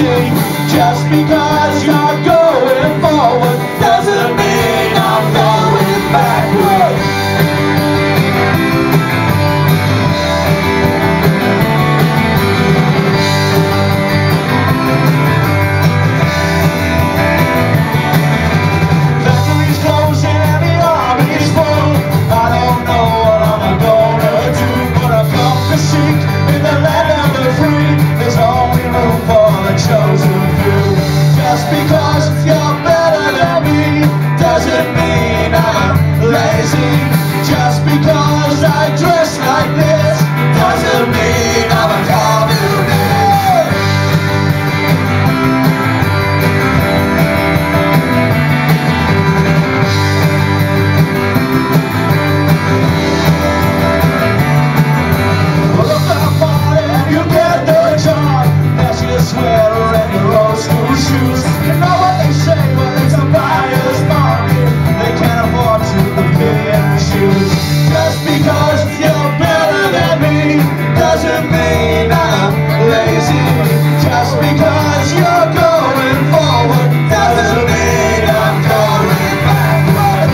lazy. Just because you're going forward doesn't mean I'm going backward. Factories closing and the army's full. I don't know what I'm gonna do, but I've come to seek in the land of the free. There's only room for the chosen few. Just because you're better than me doesn't mean I'm lazy. Just because I dress like this doesn't mean I'm a communist. Well, if I'm party and you get the job, that's your sweater and your old school shoes. You know what they say, well, it's a buyer's market. They can't afford to pay in shoes. Just because you're better than me doesn't mean I'm lazy. Just because you're going forward doesn't mean I'm going backward.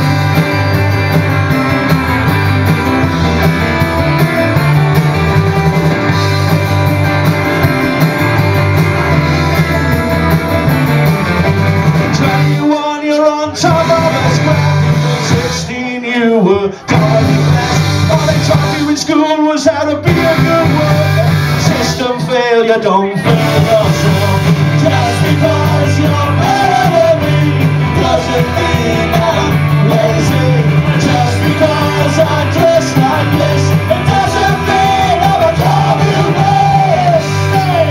You're on top of a square. 16 you were totally blessed. All they taught you in school was how to be a good worker. System failure, don't fail yourself. Just because you're better than me doesn't mean I'm lazy. Just because I dress like this, it doesn't mean I'm a communist. Hey!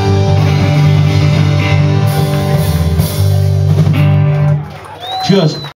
Just